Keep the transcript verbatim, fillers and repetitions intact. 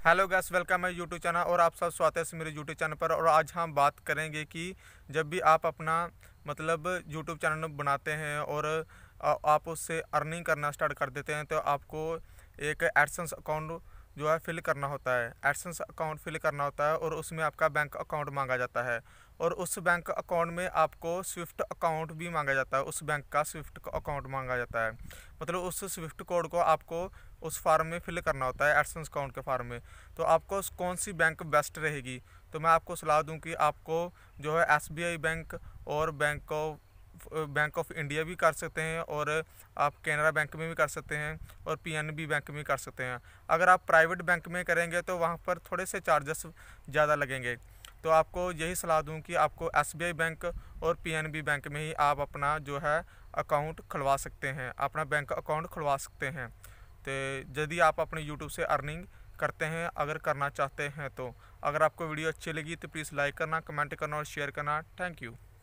Hello guys, welcome है YouTube channel और आप सब स्वागत है मेरे यूट्यूब चैनल पर। और आज हम बात करेंगे कि जब भी आप अपना मतलब यूट्यूब चैनल बनाते हैं और आप उससे अर्निंग करना स्टार्ट कर देते हैं तो आपको एक एडसेंस अकाउंट जो है फिल करना होता है। एडसेंस अकाउंट फिल करना होता है और उसमें आपका बैंक अकाउंट मांगा जाता है और उस बैंक अकाउंट में आपको स्विफ्ट अकाउंट भी मांगा जाता है। उस बैंक का स्विफ्ट अकाउंट मांगा जाता है, मतलब उस स्विफ्ट कोड को आपको उस फॉर्म में फिल करना होता है, एडसेंस अकाउंट के फॉर्म में। तो आपको कौन सी बैंक बेस्ट रहेगी, तो मैं आपको सलाह दूं कि आपको जो है एस बी आई बैंक और bank of bank of India भी कर सकते हैं और आप कैनरा बैंक में भी कर सकते हैं और पी एन बी बैंक में कर सकते हैं। अगर आप प्राइवेट बैंक में करेंगे तो वहाँ पर थोड़े से चार्जेस ज़्यादा लगेंगे। तो आपको यही सलाह दूं कि आपको एस बी आई बैंक और पी एन बी बैंक में ही आप अपना जो है अकाउंट खुलवा सकते हैं, अपना बैंक अकाउंट खुलवा सकते हैं। तो यदि आप अपने यूट्यूब से अर्निंग करते हैं, अगर करना चाहते हैं तो अगर आपको वीडियो अच्छी लगी तो प्लीज़ लाइक करना, कमेंट करना और शेयर करना। Thank you.